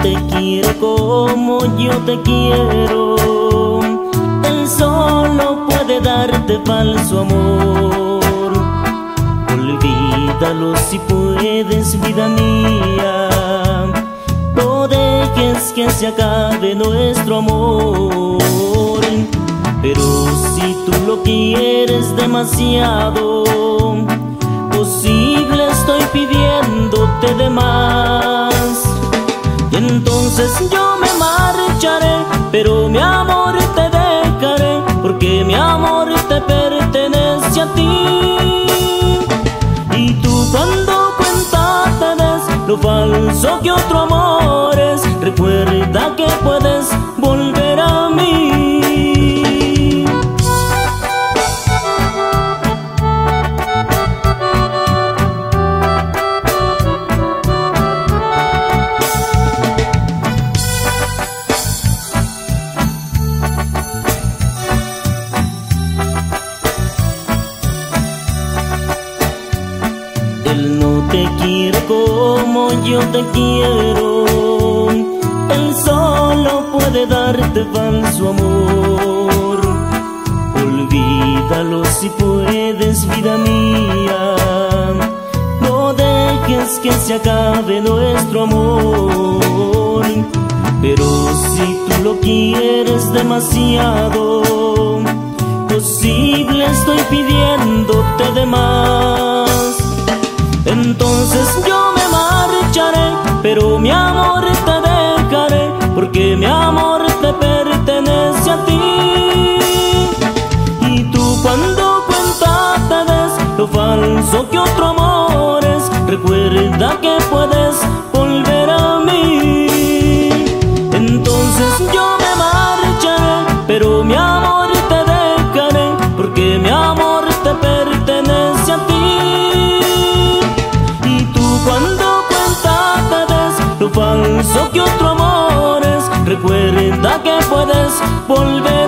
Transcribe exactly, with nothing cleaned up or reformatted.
te quiere como yo te quiero, él solo puede darte falso amor. Olvídalo si puedes, vida mía, no dejes que se acabe nuestro amor. Pero si tú lo quieres demasiado, posible estoy pidiéndote de más. Y entonces yo me marcharé, pero mi amor te dejaré, porque mi amor te pertenece a ti. Y tú cuando cuenta te des lo falso que otro amor es, recuerda que puedes volver a mí. Él no te quiere como yo te quiero, él solo puede darte falso amor. Olvídalo si puedes, vida mía, no dejes que se acabe nuestro amor. Pero si tú lo quieres demasiado, posible estoy pidiéndote de más. Entonces yo me marcharé, pero mi amor te dejaré, porque mi amor te pertenece a ti. Y tú cuando cuenta te des lo falso que otro amor es, recuerda que puedes volver a mí. Entonces yo me marcharé, pero mi amor te dejaré, porque mi amor te pertenece a ti. Cuando cuenta te des lo falso que otro amor es, recuerda que puedes volver